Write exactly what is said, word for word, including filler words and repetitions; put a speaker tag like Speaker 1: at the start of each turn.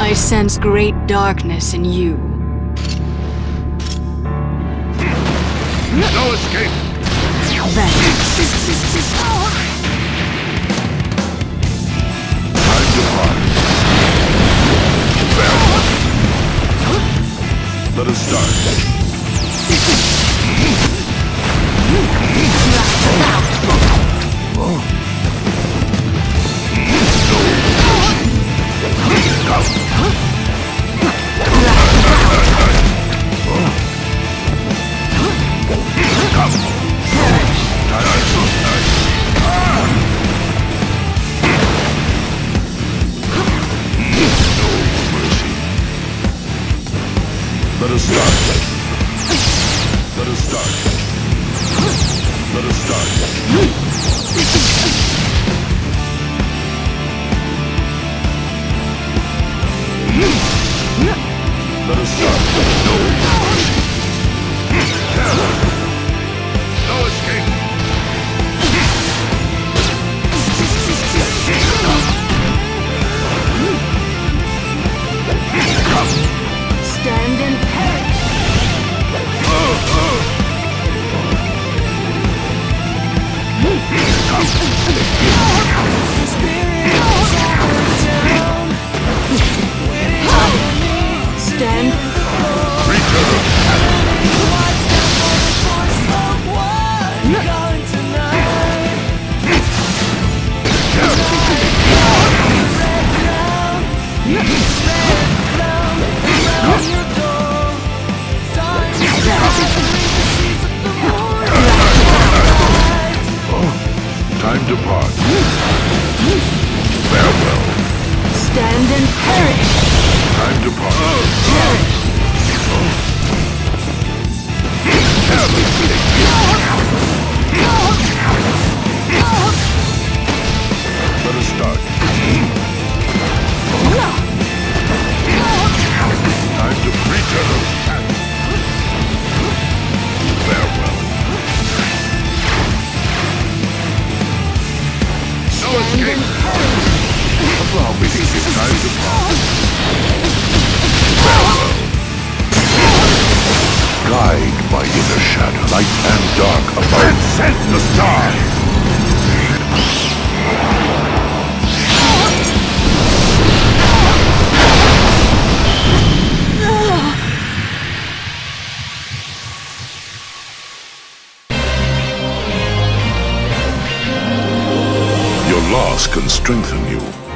Speaker 1: I sense great darkness in you.
Speaker 2: No escape! Time to part. Let us start. Let us start. Let us start. Let us start. Let us start. No mercy. No escape.
Speaker 1: Stand and perish. Stand.
Speaker 2: Return. Time to part. Farewell.
Speaker 1: Stand and perish.
Speaker 2: Time to part.
Speaker 1: Perish.
Speaker 2: Let us start. Time to return. Farewell. No escape. Allow me to give time to part. Farewell. Guide my inner shadow, light and dark above. Transcend the stars. Your loss can strengthen you.